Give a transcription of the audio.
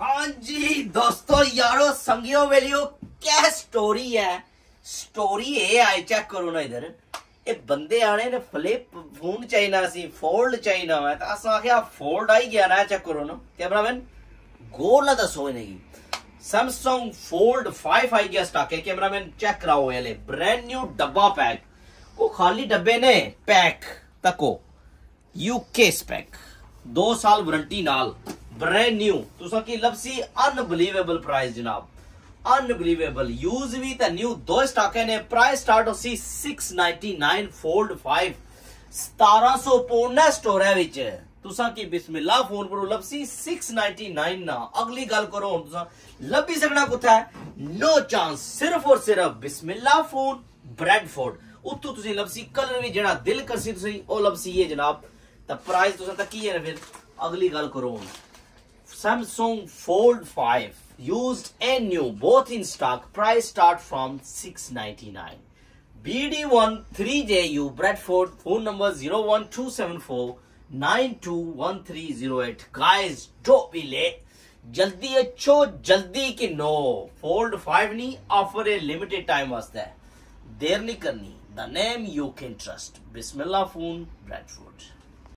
हाँ जी दोस्तों यारो संगियो वेलियो क्या स्टोरी है। स्टोरी ये आई चेक करो ना इधर ये बंदे आने ने फ्लिप फोन चाहिए सी फोल्ड चाहिए मैं तो अस आख्या फोल्ड आई गया ना चेक करो ना कैमरामैन गोल ना दसो इन्हें सैमसंग फोल्ड 5 आई गया स्टॉक है कैमरामैन चेक कराओ ये ब्रांड न्यू डब्बा पैक वो खाली डब्बे ने पैक तको यूके स्पेक 2 साल वारंटी नाल ब्रांड न्यू तुसा की लबसी अनबिलीवेबल प्राइस जनाब अनबिलीवेबल यूज भी ता न्यू दो स्टॉक ने प्राइस स्टार्ट होसी 699 फोल्ड 5 1700 पौंड ना स्टोर है विच तुसा की बिस्मिल्लाह फोन पर लबसी 699 ना अगली गल करो हुन तुसा लभी सकना कुथा है नो चांस सिर्फ और सिर्फ बिस्मिल्लाह फोन ब्रेडफोर्ड उत्तू तुसी लबसी कलर भी जेड़ा दिल करसी तुसी ओ लबसी ये जनाब ता प्राइस तुसा तक की है फिर अगली गल करो Samsung Fold 5 used and new both in stock price start from 699 BD1 3JU Bradford phone number 01274 921308 guys don't be late जल्दी अच्छो जल्दी की नो Fold 5 नहीं ऑफर है लिमिटेड टाइम वास्ते है देर नहीं करनी the name you can trust Bismillah phone Bradford